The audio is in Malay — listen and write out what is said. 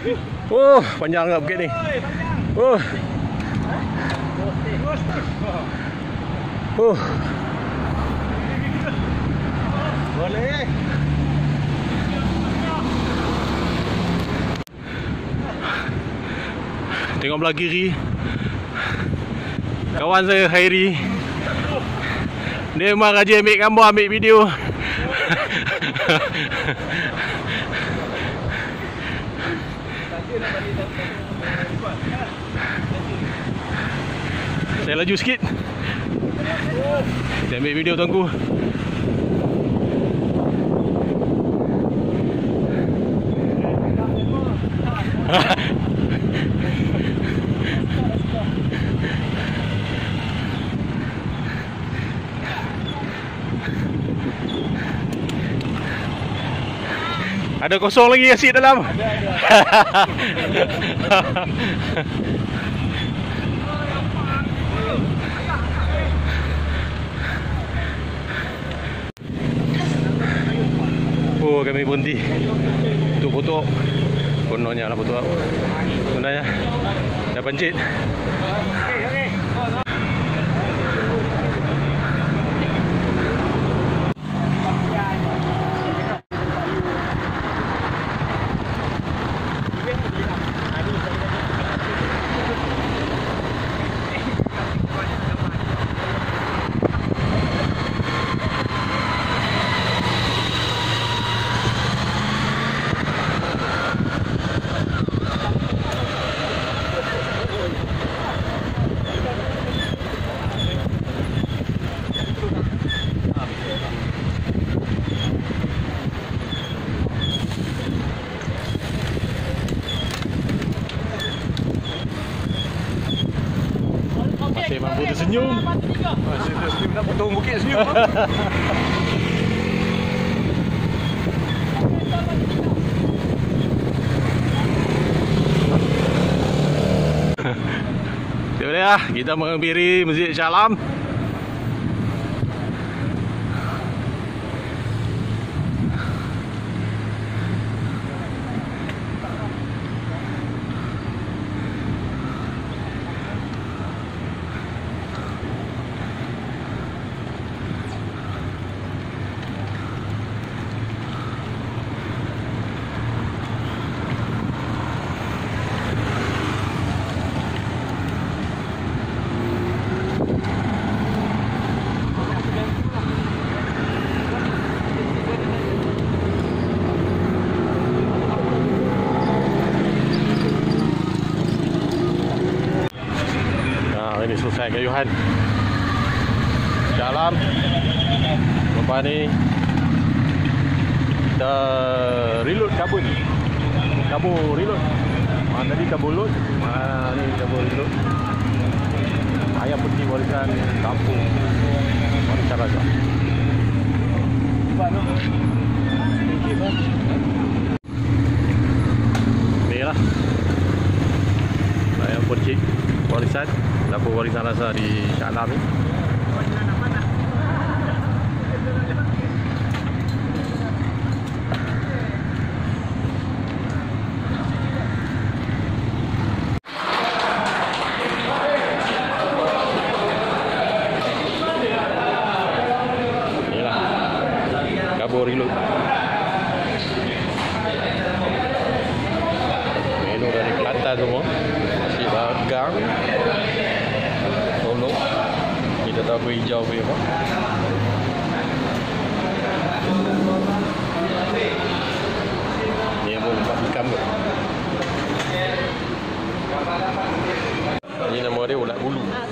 Oh, panjang tak bukit ni. Oh. Oh. Boleh. Tengok belah kiri. Kawan saya Khairi. Dia memang rajin ambil gambar, ambil video. Saya laju sikit. Kita ambil video tuanku. Ada kosong lagi asid dalam. Oh, kami berhenti untuk foto. Kononnya lah foto. Sebenarnya dah pancit. Masih mampu tersenyum. Masih tersenyum nak potong bukit senyum. Boleh lah, kita menghampiri Masjid Shah Alam. Ini selesai kayuhan Shah Alam. Lepas ni kita reload kabur reload. Tadi kabur load, ni kabur reload. Ayam putih warisan kampung Warisan Raja. Ni lah ayam putih warisan, dapur warisan rasa di Shah Alam ni. Inilah dapur reload. Menu dari Kelantan semua. Nasi bagang, tolong kita tahu hijau punya apa. Ni pun buat ikan tu. Ini nama dia ulat bulu.